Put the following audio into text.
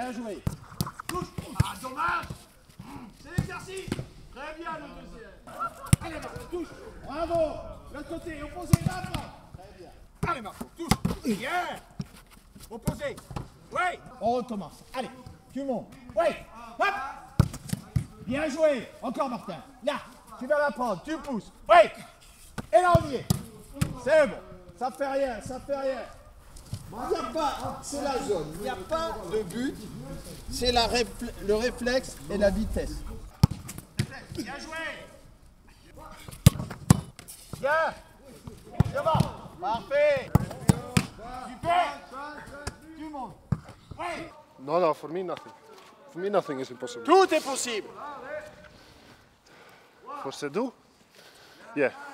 Bien joué. Touche. Ah, dommage. C'est l'exercice. Très bien le deuxième. Allez, Marco, touche. Bravo. L'autre côté, opposé, là-bas. Très bien. Allez, Marco, touche. Bien. Opposé. Oui. On recommence. Allez, tu montes. Oui. Hop. Bien joué. Encore, Martin. Là, tu vas la prendre. Tu pousses. Oui. Et là, on y est. C'est bon. Ça fait rien, ça fait rien. Il n'y a pas, c'est la zone. Il n'y a pas de but. C'est le réflexe et la vitesse. Bien joué. Bien. C'est bon. Parfait. Super. Tu montes. Oui. No, for me nothing. For me nothing is impossible. Tout est possible. For Seydou? Yeah.